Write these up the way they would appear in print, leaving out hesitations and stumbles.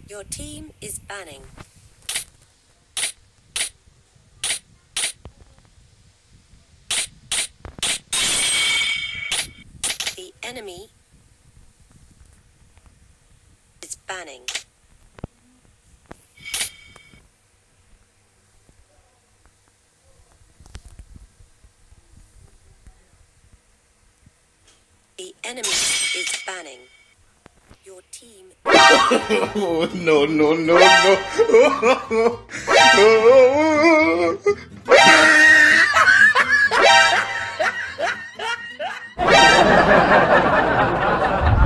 Your team is banning. The enemy is banning. The enemy is banning. Your team. Oh, no, no, no, no.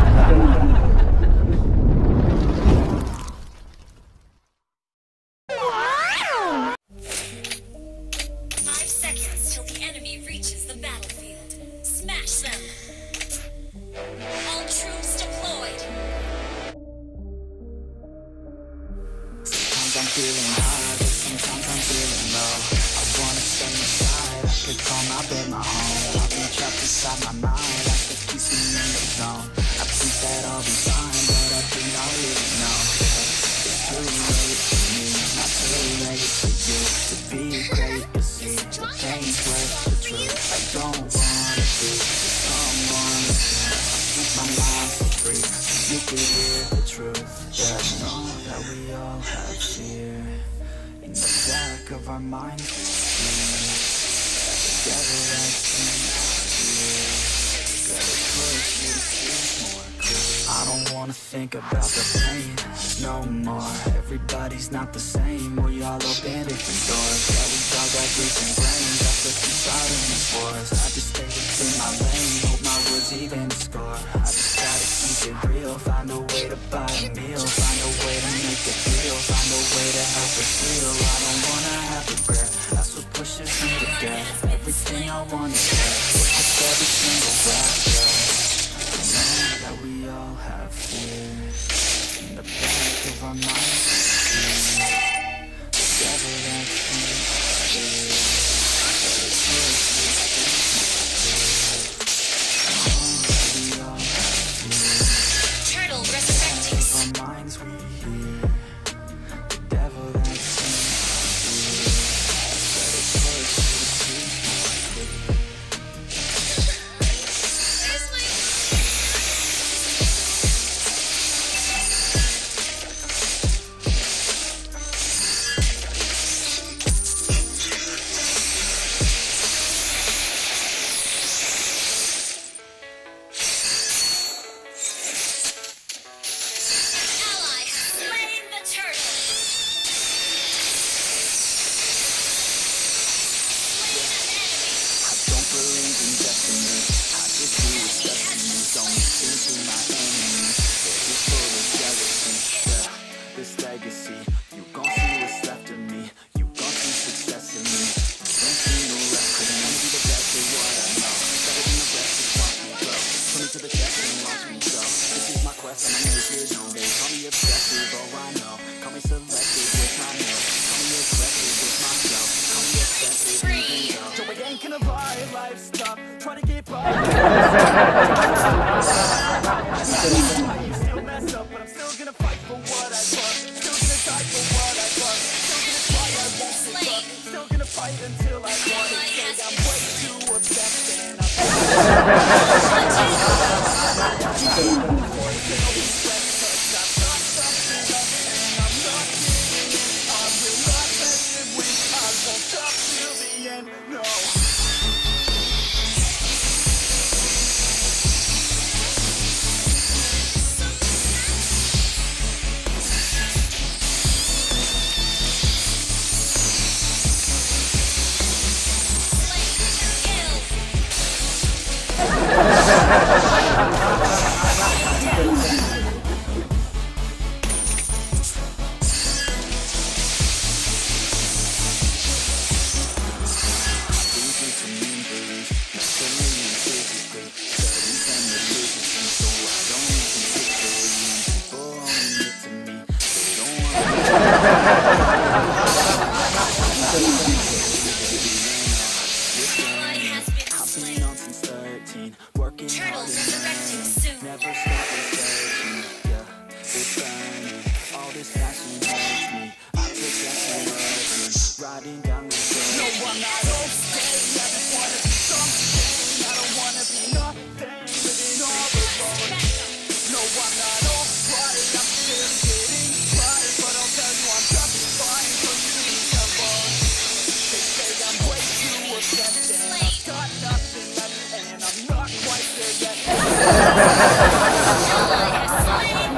I'm feeling high, but sometimes I'm feeling low. I wanna stay inside, I could call my bed my home. I've been trapped inside my mind, like the keeps me in the zone. I think that I'll be fine, but I think I'll really know. It's too late for me, not too late for you. To be great, you see, the pain's worth the truth. I don't wanna be someone to keep my mind so free. You can hear the truth, yeah, I know that we all have fear. In the back of our minds we see the devil that's in here. Gotta push you to see more clear. I don't wanna think about the pain no more. Everybody's not the same, we all open different doors. Yeah, we all got different brains, that's what keeps fighting these wars. I just stay within my lane, hope my words even score. I just gotta keep it real, find a way to buy a meal, find a way to make it real, find a way to help us heal. I don't wanna have regret, that's what pushes me to get everything I want is there, with every single breath, yeah. I know that we all have fear. In the back of our minds we see the devil that's in here. Gotta push you to see more clear. I know that we all have fear. Turtle resurrecting. Our minds we hear the devil that's in here. Gotta push you to see more clear.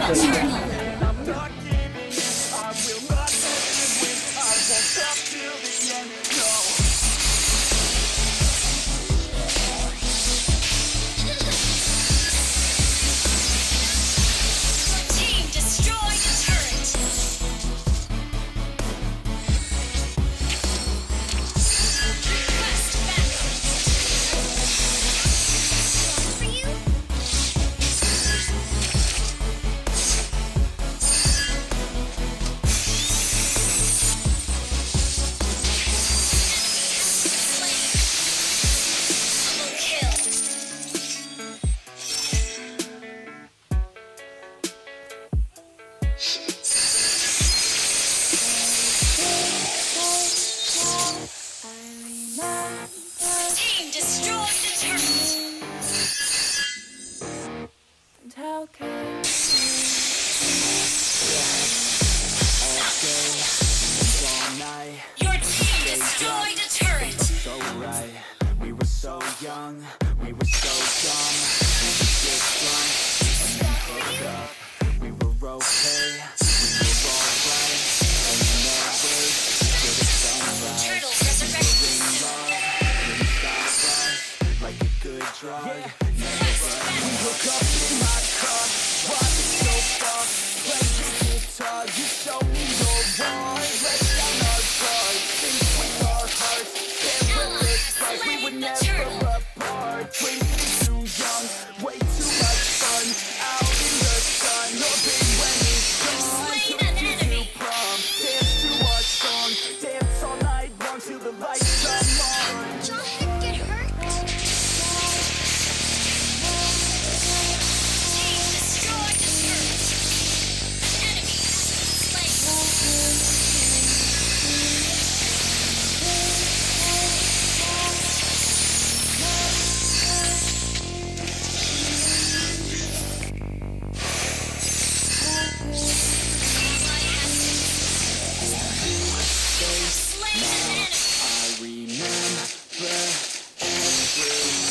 the turtle. I'm not giving in, I will not let it win. I won't stop till the end, no. Your team destroyed a turret. Request backup. For you? Double kill. Team destroyed the turret. And how can All night, Your team destroyed a turret. so right. We were so young, we were so dumb. We would get drunk and then hook up. We were okay, we were alright. And in that way, till the sunrise. Turtle resurrected. In love, couldn't stop us, like a good drug. We hook up in my car, riding so far. Play your guitar, you show me your heart. Lay down our cards, think with our hearts. Stand with this fight, we were never apart. Drinking too young, way too much fun. Out in the sun, hoping when it's gone. slain Took an you enemy. to prom, dance to our song. Dance all night long till the lights come on. Jonathan get hurt. Team destroyed the turret. An enemy has been slain. Ally has been slain an enemy. I remember everything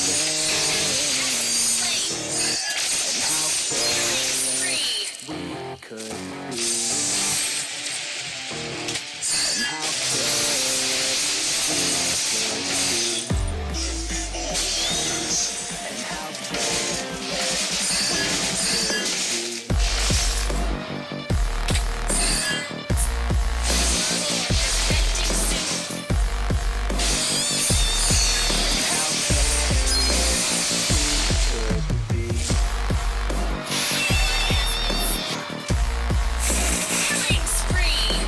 and how Free. we could be and how good we could be and how good we could be. Resurrecting soon. Killing spree.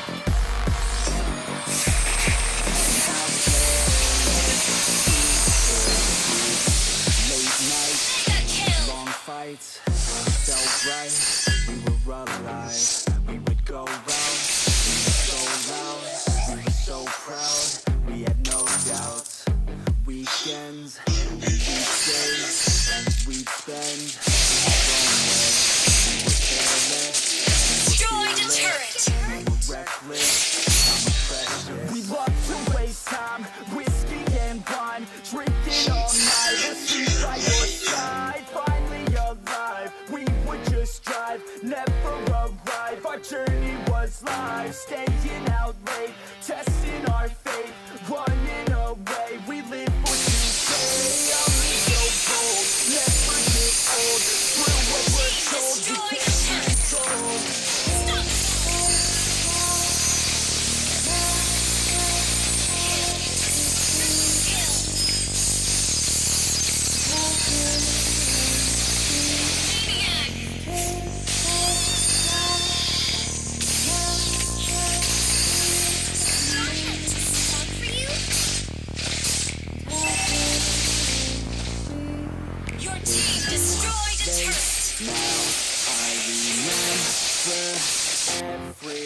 Late nights, Mega kill. long fights, felt right, we were alive. We would go round, we were so loud, we were so proud, we had no doubts. Weekends and weekdays, we'd spend our own way. We were careless, Destroyed a turret. we were reckless, I'm a precious. We love to waste time, whiskey and wine, drinking all night, asleep by your side. Finally alive, we would just drive, never arrive. Our journey was live, staying out late, testing our fate, running away. We live for today, I'm so bold, never get old. Through what we're told, you Destroyed a can't turret. control. Stop. Your team destroyed a turret. Now I remember everything